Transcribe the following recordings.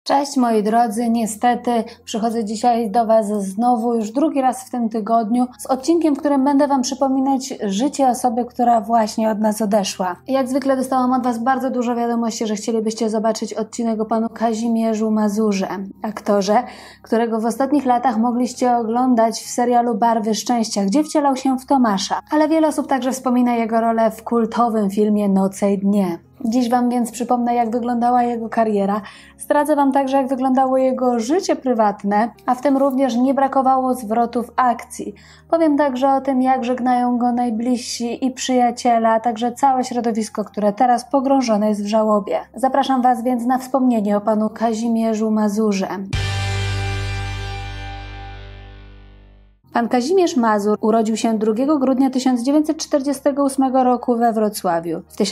Cześć moi drodzy, niestety przychodzę dzisiaj do Was znowu już drugi raz w tym tygodniu z odcinkiem, w którym będę Wam przypominać życie osoby, która właśnie od nas odeszła. Jak zwykle dostałam od Was bardzo dużo wiadomości, że chcielibyście zobaczyć odcinek o panu Kazimierzu Mazurze, aktorze, którego w ostatnich latach mogliście oglądać w serialu Barwy Szczęścia, gdzie wcielał się w Tomasza. Ale wiele osób także wspomina jego rolę w kultowym filmie Noce i dnie. Dziś Wam więc przypomnę, jak wyglądała jego kariera. Zdradzę Wam także, jak wyglądało jego życie prywatne, a w tym również nie brakowało zwrotów akcji. Powiem także o tym, jak żegnają go najbliżsi i przyjaciele, a także całe środowisko, które teraz pogrążone jest w żałobie. Zapraszam Was więc na wspomnienie o panu Kazimierzu Mazurze. Pan Kazimierz Mazur urodził się 2 grudnia 1948 roku we Wrocławiu. W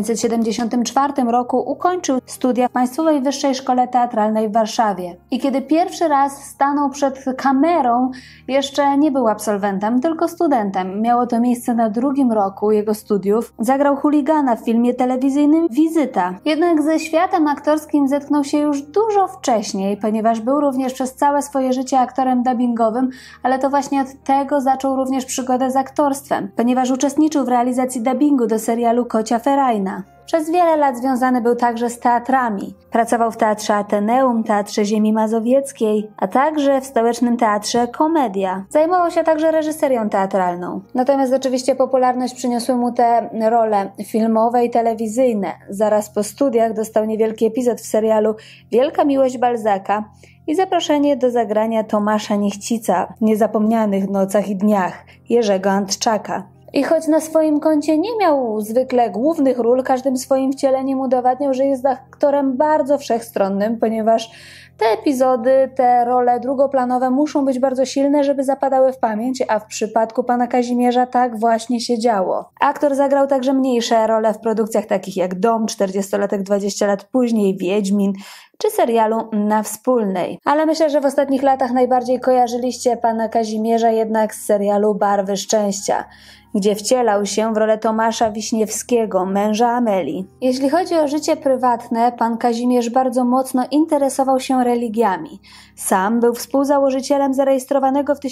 1974 roku ukończył studia w Państwowej Wyższej Szkole Teatralnej w Warszawie. I kiedy pierwszy raz stanął przed kamerą, jeszcze nie był absolwentem, tylko studentem. Miało to miejsce na 2. roku jego studiów. Zagrał chuligana w filmie telewizyjnym Wizyta. Jednak ze światem aktorskim zetknął się już dużo wcześniej, ponieważ był również przez całe swoje życie aktorem dubbingowym, ale to właśnie od tego zaczął również przygodę z aktorstwem, ponieważ uczestniczył w realizacji dubbingu do serialu Kocia Ferajna. Przez wiele lat związany był także z teatrami. Pracował w Teatrze Ateneum, Teatrze Ziemi Mazowieckiej, a także w Stołecznym Teatrze Komedia. Zajmował się także reżyserią teatralną. Natomiast oczywiście popularność przyniosły mu te role filmowe i telewizyjne. Zaraz po studiach dostał niewielki epizod w serialu Wielka miłość Balzaka i zaproszenie do zagrania Tomasza Niechcica w Niezapomnianych nocach i dniach Jerzego Antczaka. I choć na swoim koncie nie miał zwykle głównych ról, każdym swoim wcieleniem udowadniał, że jest aktorem bardzo wszechstronnym, ponieważ te epizody, te role drugoplanowe muszą być bardzo silne, żeby zapadały w pamięć, a w przypadku pana Kazimierza tak właśnie się działo. Aktor zagrał także mniejsze role w produkcjach takich jak Dom, 40-latek 20 lat później, Wiedźmin czy serialu Na Wspólnej. Ale myślę, że w ostatnich latach najbardziej kojarzyliście pana Kazimierza jednak z serialu Barwy Szczęścia, gdzie wcielał się w rolę Tomasza Wiśniewskiego, męża Amelii. Jeśli chodzi o życie prywatne, pan Kazimierz bardzo mocno interesował się religiami. Sam był współzałożycielem zarejestrowanego w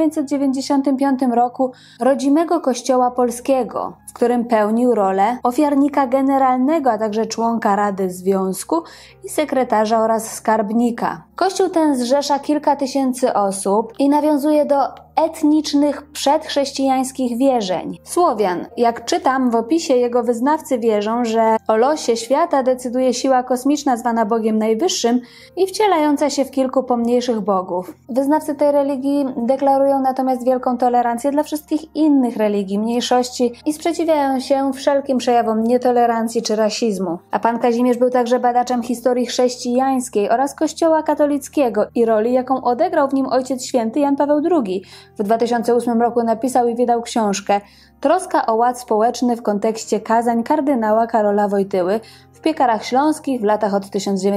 1995 roku rodzimego Kościoła Polskiego, w którym pełnił rolę ofiarnika generalnego, a także członka Rady Związku i sekretarza oraz skarbnika. Kościół ten zrzesza kilka tysięcy osób i nawiązuje do etnicznych, przedchrześcijańskich wierzeń. Słowian. Jak czytam w opisie, jego wyznawcy wierzą, że o losie świata decyduje siła kosmiczna zwana Bogiem Najwyższym i wcielająca się w kilku pomniejszych bogów. Wyznawcy tej religii deklarują natomiast wielką tolerancję dla wszystkich innych religii, mniejszości i sprzeciwiają się wszelkim przejawom nietolerancji czy rasizmu. A pan Kazimierz był także badaczem historii chrześcijańskiej oraz Kościoła katolickiego i roli, jaką odegrał w nim Ojciec Święty Jan Paweł II. W 2008 roku napisał i wydał książkę Troska o ład społeczny w kontekście kazań kardynała Karola Wojtyły w Piekarach Śląskich w latach od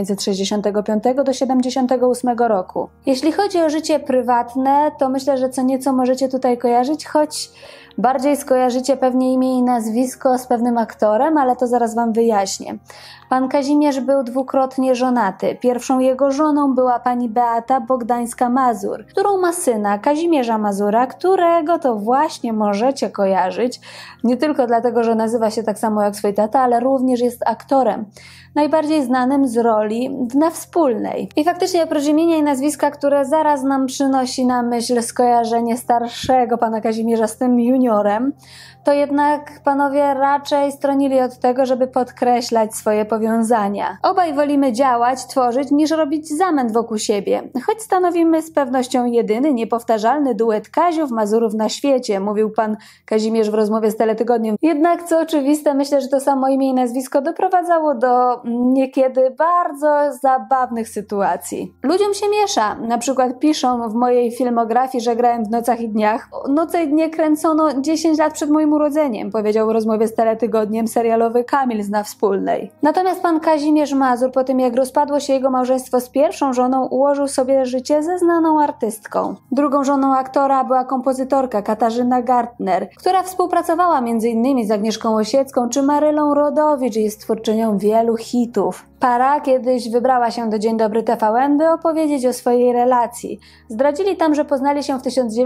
1965 do 1978 roku. Jeśli chodzi o życie prywatne, to myślę, że co nieco możecie tutaj kojarzyć, choć bardziej skojarzycie pewnie imię i nazwisko z pewnym aktorem, ale to zaraz Wam wyjaśnię. Pan Kazimierz był dwukrotnie żonaty. Pierwszą jego żoną była pani Beata Bogdańska-Mazur, którą ma syna Kazimierza Mazura, którego to właśnie możecie kojarzyć, nie tylko dlatego, że nazywa się tak samo jak swój tata, ale również jest aktorem, najbardziej znanym z roli w Na Wspólnej. I faktycznie oprócz imienia i nazwiska, które zaraz nam przynosi na myśl skojarzenie starszego pana Kazimierza z tym juniorem, to jednak panowie raczej stronili od tego, żeby podkreślać swoje powiązania. Obaj wolimy działać, tworzyć, niż robić zamęt wokół siebie. Choć stanowimy z pewnością jedyny, niepowtarzalny duet Kaziów Mazurów na świecie, mówił pan Kazimierz w rozmowie z Teletygodniem. Jednak co oczywiste, myślę, że to samo imię i nazwisko doprowadzało do niekiedy bardzo zabawnych sytuacji. Ludziom się miesza. Na przykład piszą w mojej filmografii, że grałem w Nocach i Dniach. Noce i Dnie kręcono 10 lat przed moim urodzeniem, powiedział w rozmowie z Teletygodniem serialowy Kamil z Na Wspólnej. Natomiast pan Kazimierz Mazur, po tym jak rozpadło się jego małżeństwo z pierwszą żoną, ułożył sobie życie ze znaną artystką. Drugą żoną aktora była kompozytorka Katarzyna Gartner, która współpracowała m.in. z Agnieszką Osiecką czy Marylą Rodowicz i jest twórczynią wielu hitów. Para kiedyś wybrała się do Dzień Dobry TVN, by opowiedzieć o swojej relacji. Zdradzili tam, że poznali się w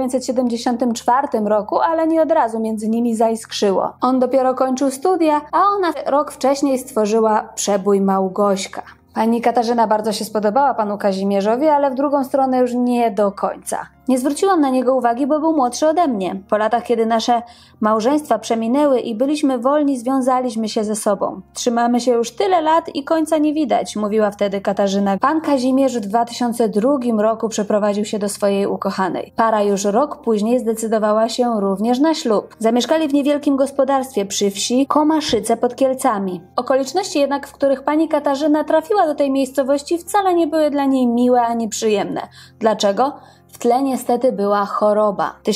1974 roku, ale nie od razu między nimi zaiskrzyło. On dopiero kończył studia, a ona rok wcześniej stworzyła przebój Małgośka. Pani Katarzyna bardzo się spodobała panu Kazimierzowi, ale w drugą stronę już nie do końca. Nie zwróciłam na niego uwagi, bo był młodszy ode mnie. Po latach, kiedy nasze małżeństwa przeminęły i byliśmy wolni, związaliśmy się ze sobą. Trzymamy się już tyle lat i końca nie widać, mówiła wtedy Katarzyna. Pan Kazimierz w 2002 roku przeprowadził się do swojej ukochanej. Para już rok później zdecydowała się również na ślub. Zamieszkali w niewielkim gospodarstwie przy wsi Komaszyce pod Kielcami. Okoliczności jednak, w których pani Katarzyna trafiła do tej miejscowości, wcale nie były dla niej miłe ani przyjemne. Dlaczego? W tle niestety była choroba. W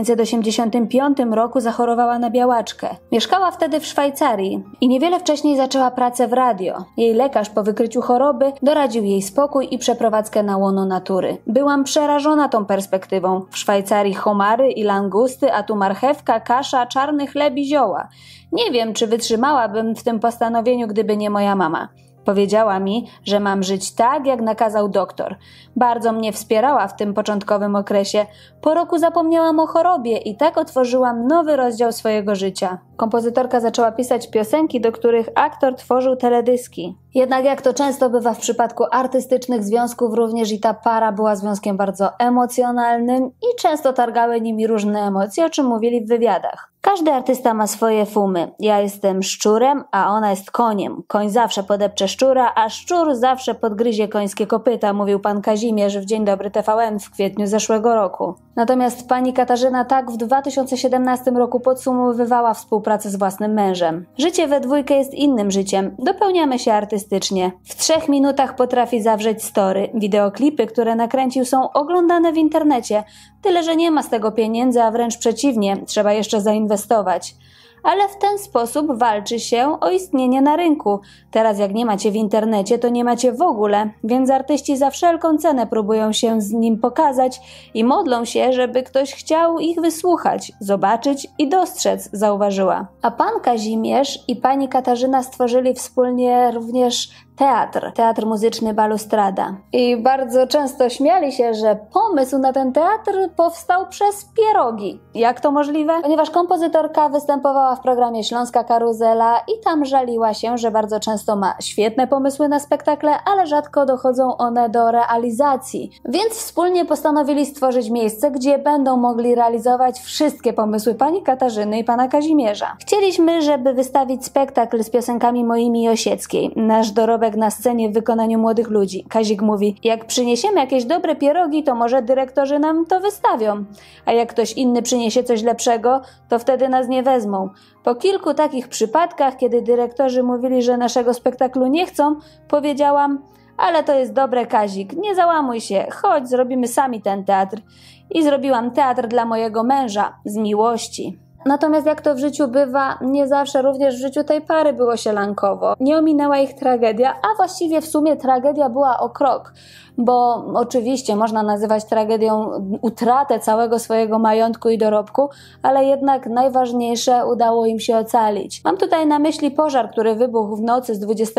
1985 roku zachorowała na białaczkę. Mieszkała wtedy w Szwajcarii i niewiele wcześniej zaczęła pracę w radio. Jej lekarz po wykryciu choroby doradził jej spokój i przeprowadzkę na łono natury. Byłam przerażona tą perspektywą. W Szwajcarii homary i langusty, a tu marchewka, kasza, czarny chleb i zioła. Nie wiem, czy wytrzymałabym w tym postanowieniu, gdyby nie moja mama. Powiedziała mi, że mam żyć tak, jak nakazał doktor. Bardzo mnie wspierała w tym początkowym okresie. Po roku zapomniałam o chorobie i tak otworzyłam nowy rozdział swojego życia. Kompozytorka zaczęła pisać piosenki, do których aktor tworzył teledyski. Jednak jak to często bywa w przypadku artystycznych związków, również i ta para była związkiem bardzo emocjonalnym i często targały nimi różne emocje, o czym mówili w wywiadach. Każdy artysta ma swoje fumy. Ja jestem szczurem, a ona jest koniem. Koń zawsze podepcze szczura, a szczur zawsze podgryzie końskie kopyta, mówił pan Kazimierz w Dzień Dobry TVN w kwietniu zeszłego roku. Natomiast pani Katarzyna tak w 2017 roku podsumowywała współpracę z własnym mężem. Życie we dwójkę jest innym życiem. Dopełniamy się artystycznie. W 3 minutach potrafi zawrzeć story. Wideoklipy, które nakręcił, są oglądane w internecie. Tyle, że nie ma z tego pieniędzy, a wręcz przeciwnie, trzeba jeszcze zainwestować. Ale w ten sposób walczy się o istnienie na rynku. Teraz jak nie macie w internecie, to nie macie w ogóle, więc artyści za wszelką cenę próbują się z nim pokazać i modlą się, żeby ktoś chciał ich wysłuchać, zobaczyć i dostrzec, zauważyła. A pan Kazimierz i pani Katarzyna stworzyli wspólnie również Teatr muzyczny Balustrada. I bardzo często śmiali się, że pomysł na ten teatr powstał przez pierogi. Jak to możliwe? Ponieważ kompozytorka występowała w programie Śląska Karuzela i tam żaliła się, że bardzo często ma świetne pomysły na spektakle, ale rzadko dochodzą one do realizacji. Więc wspólnie postanowili stworzyć miejsce, gdzie będą mogli realizować wszystkie pomysły pani Katarzyny i pana Kazimierza. Chcieliśmy, żeby wystawić spektakl z piosenkami moimi i Osieckiej. Nasz dorobek na scenie w wykonaniu młodych ludzi. Kazik mówi, jak przyniesiemy jakieś dobre pierogi, to może dyrektorzy nam to wystawią. A jak ktoś inny przyniesie coś lepszego, to wtedy nas nie wezmą. Po kilku takich przypadkach, kiedy dyrektorzy mówili, że naszego spektaklu nie chcą, powiedziałam, ale to jest dobre, Kazik, nie załamuj się, chodź, zrobimy sami ten teatr. I zrobiłam teatr dla mojego męża, z miłości. Natomiast jak to w życiu bywa, nie zawsze również w życiu tej pary było sielankowo. Nie ominęła ich tragedia, a właściwie w sumie tragedia była o krok. Bo oczywiście można nazywać tragedią utratę całego swojego majątku i dorobku, ale jednak najważniejsze udało im się ocalić. Mam tutaj na myśli pożar, który wybuchł w nocy z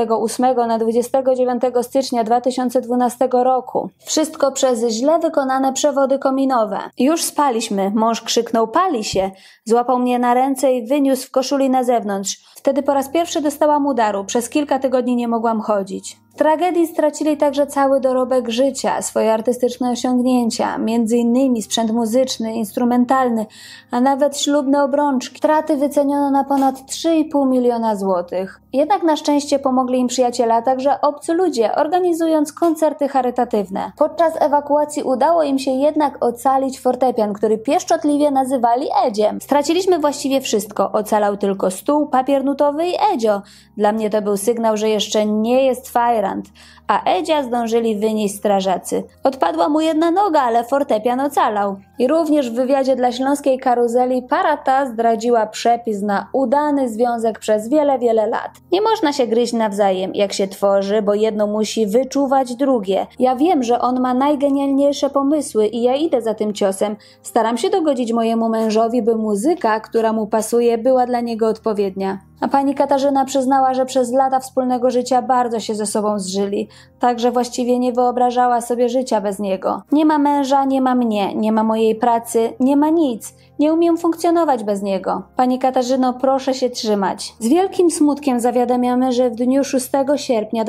28 na 29 stycznia 2012 roku. Wszystko przez źle wykonane przewody kominowe. Już spaliśmy, mąż krzyknął, pali się, złapał mnie na ręce i wyniósł w koszuli na zewnątrz. Wtedy po raz pierwszy dostałam udaru, przez kilka tygodni nie mogłam chodzić. W tragedii stracili także cały dorobek życia, swoje artystyczne osiągnięcia, m.in. sprzęt muzyczny, instrumentalny, a nawet ślubne obrączki. Straty wyceniono na ponad 3,5 miliona złotych. Jednak na szczęście pomogli im przyjaciele, a także obcy ludzie, organizując koncerty charytatywne. Podczas ewakuacji udało im się jednak ocalić fortepian, który pieszczotliwie nazywali Edziem. Straciliśmy właściwie wszystko, ocalał tylko stół, papier nutowy i Edzio. Dla mnie to był sygnał, że jeszcze nie jest fajrant, a Edzia zdążyli wynieść strażacy. Odpadła mu jedna noga, ale fortepian ocalał. I również w wywiadzie dla Śląskiej Karuzeli para ta zdradziła przepis na udany związek przez wiele, wiele lat. Nie można się gryźć nawzajem, jak się tworzy, bo jedno musi wyczuwać drugie. Ja wiem, że on ma najgenialniejsze pomysły i ja idę za tym ciosem. Staram się dogodzić mojemu mężowi, by muzyka, która mu pasuje, była dla niego odpowiednia. A pani Katarzyna przyznała, że przez lata wspólnego życia bardzo się ze sobą zżyli, tak że właściwie nie wyobrażała sobie życia bez niego. Nie ma męża, nie ma mnie, nie ma mojej pracy, nie ma nic. Nie umiem funkcjonować bez niego. Pani Katarzyno, proszę się trzymać. Z wielkim smutkiem zawiadamiamy, że w dniu 6 sierpnia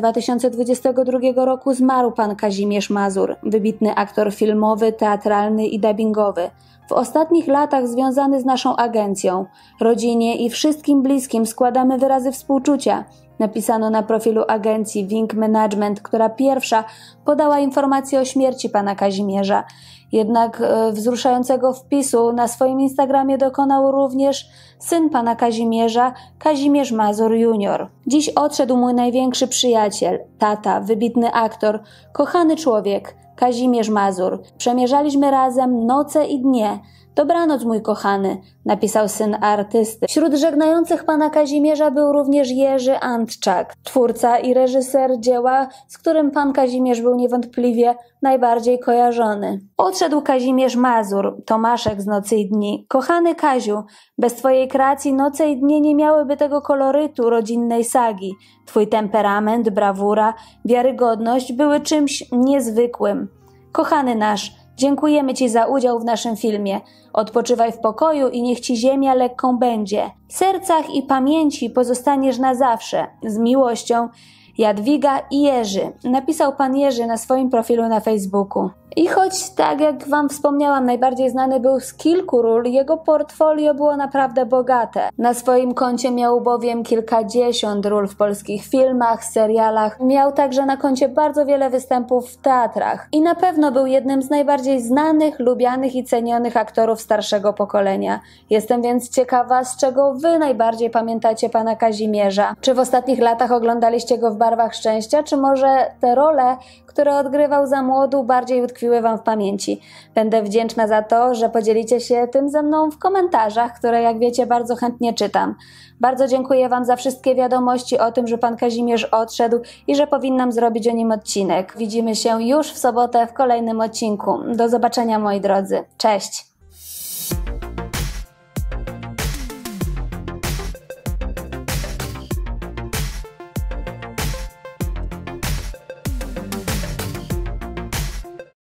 2022 roku zmarł pan Kazimierz Mazur, wybitny aktor filmowy, teatralny i dubbingowy. W ostatnich latach związany z naszą agencją. Rodzinie i wszystkim bliskim składamy wyrazy współczucia. Napisano na profilu agencji Wing Management, która pierwsza podała informację o śmierci pana Kazimierza. Jednak wzruszającego wpisu na swoim Instagramie dokonał również syn pana Kazimierza, Kazimierz Mazur Jr. Dziś odszedł mój największy przyjaciel, tata, wybitny aktor, kochany człowiek, Kazimierz Mazur. Przemierzaliśmy razem noce i dnie. Dobranoc, mój kochany, napisał syn artysty. Wśród żegnających pana Kazimierza był również Jerzy Antczak, twórca i reżyser dzieła, z którym pan Kazimierz był niewątpliwie najbardziej kojarzony. Odszedł Kazimierz Mazur, Tomaszek z Nocy i Dni. Kochany Kaziu, bez twojej kreacji Noce i Dnie nie miałyby tego kolorytu rodzinnej sagi. Twój temperament, brawura, wiarygodność były czymś niezwykłym. Kochany nasz, dziękujemy ci za udział w naszym filmie. Odpoczywaj w pokoju i niech ci ziemia lekką będzie. W sercach i pamięci pozostaniesz na zawsze. Z miłością, Jadwiga i Jerzy. Napisał pan Jerzy na swoim profilu na Facebooku. I choć, tak jak wam wspomniałam, najbardziej znany był z kilku ról, jego portfolio było naprawdę bogate. Na swoim koncie miał bowiem kilkadziesiąt ról w polskich filmach, serialach. Miał także na koncie bardzo wiele występów w teatrach. I na pewno był jednym z najbardziej znanych, lubianych i cenionych aktorów starszego pokolenia. Jestem więc ciekawa, z czego wy najbardziej pamiętacie pana Kazimierza. Czy w ostatnich latach oglądaliście go w Barwach Szczęścia, czy może te role, które odgrywał za młodu, bardziej utkwiły wam w pamięci. Będę wdzięczna za to, że podzielicie się tym ze mną w komentarzach, które, jak wiecie, bardzo chętnie czytam. Bardzo dziękuję wam za wszystkie wiadomości o tym, że pan Kazimierz odszedł i że powinnam zrobić o nim odcinek. Widzimy się już w sobotę w kolejnym odcinku. Do zobaczenia, moi drodzy. Cześć!